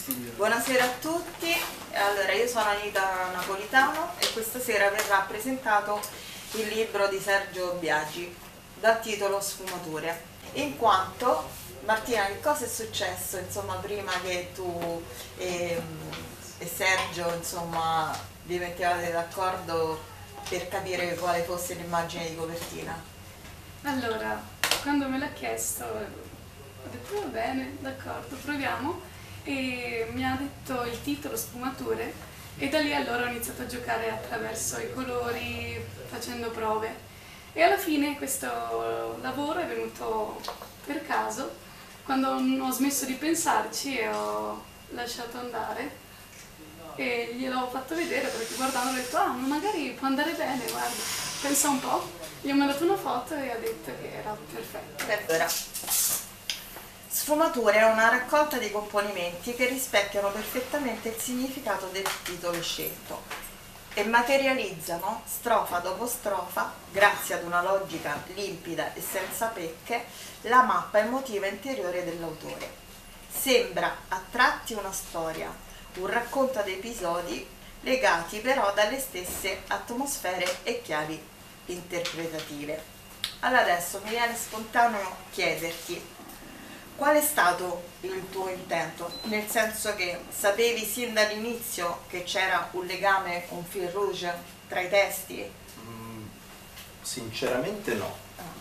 Buonasera a tutti, allora io sono Anita Napolitano e questa sera verrà presentato il libro di Sergio Biagi dal titolo Sfumature. In quanto, Martina, che cosa è successo insomma prima che tu e Sergio insomma vi mettevate d'accordo per capire quale fosse l'immagine di copertina? Allora, quando me l'ha chiesto ho detto va bene, d'accordo, proviamo, e mi ha detto il titolo Sfumature e da lì allora ho iniziato a giocare attraverso i colori, facendo prove, e alla fine questo lavoro è venuto per caso quando ho smesso di pensarci e ho lasciato andare e gliel'ho fatto vedere perché guardando ho detto ah, magari può andare bene, guarda, pensa un po'. Gli ho mandato una foto e ha detto che era perfetto. Allora, Sfumature è una raccolta di componimenti che rispecchiano perfettamente il significato del titolo scelto e materializzano strofa dopo strofa, grazie ad una logica limpida e senza pecche, la mappa emotiva interiore dell'autore. Sembra a tratti una storia, un racconto ad episodi legati però dalle stesse atmosfere e chiavi interpretative. Allora adesso mi viene spontaneo chiederti qual è stato il tuo intento, nel senso che sapevi sin dall'inizio che c'era un legame, un fil rouge tra i testi? Sinceramente no.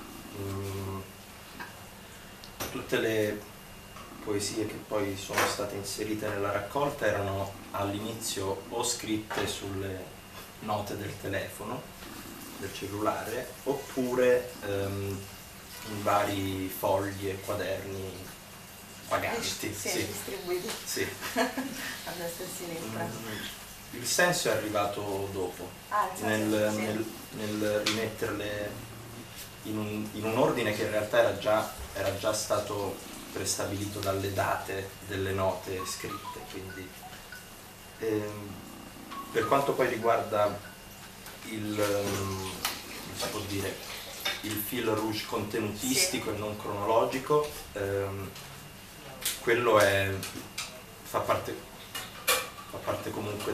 Tutte le poesie che poi sono state inserite nella raccolta erano all'inizio o scritte sulle note del telefono, del cellulare, oppure in vari fogli e quaderni paganti. Sì, distribuiti Sì. a destra e a sinistra. Il senso è arrivato dopo, nel rimetterle in un ordine che in realtà era già stato prestabilito dalle date delle note scritte, quindi per quanto poi riguarda si può dire, il fil rouge contenutistico e non cronologico, quello fa parte comunque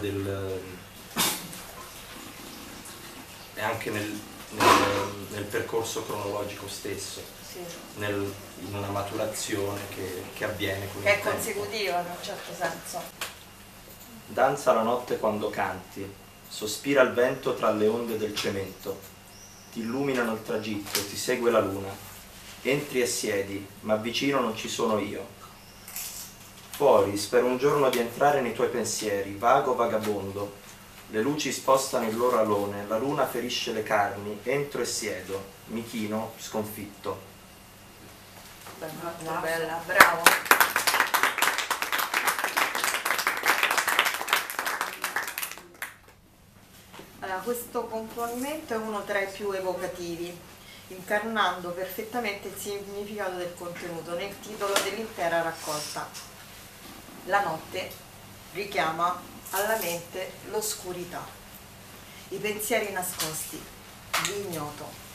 è anche nel percorso cronologico stesso, Sì. In una maturazione che avviene con Che il è tempo. consecutiva in un certo senso. Danza la notte quando canti, sospira il vento tra le onde del cemento, ti illuminano il tragitto, ti segue la luna, entri e siedi, ma vicino non ci sono io. Fuori, spero un giorno di entrare nei tuoi pensieri, vago vagabondo, le luci spostano il loro alone, la luna ferisce le carni, entro e siedo, mi chino, sconfitto. Molto bella, bravo. Allora, questo componimento è uno tra i più evocativi, incarnando perfettamente il significato del contenuto nel titolo dell'intera raccolta. La notte richiama alla mente l'oscurità, i pensieri nascosti, l'ignoto,